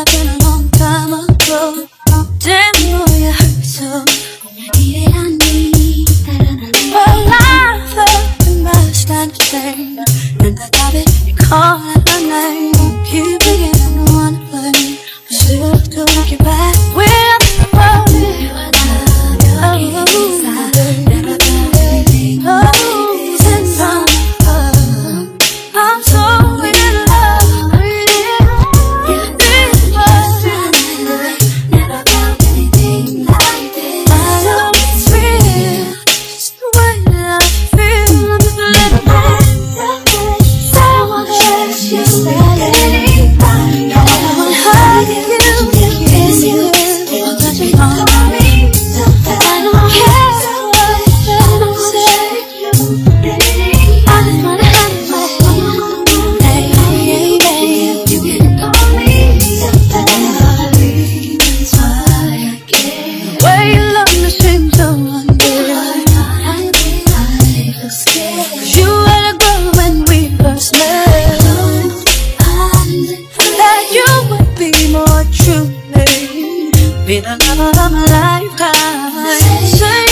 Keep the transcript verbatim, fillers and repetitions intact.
have been a long time ago. Damn, boy, you hurt me so. When you need it, I need that. Well, I felt the rush and pain, and I got it, you call it my name. Keep beginning to wanna play, but still feel like you're back with the world. You are love, you're oh, inside, never felt anything like this. And I'm, I'm so in love with you. Yeah, this was never felt anything like this. I know it's real, just the way that I feel. I'm just a little bit someone else you steady. I wanna hug you, kiss you, touch me on me. I don't care what you say. I just wanna have you. Hey, hey, hey, you can call me something. That's why I care. The way you love me seems so unreal. I feel scared, 'cause you were the girl when we first met. That you would be more true, baby, be the love of my lifetime. Say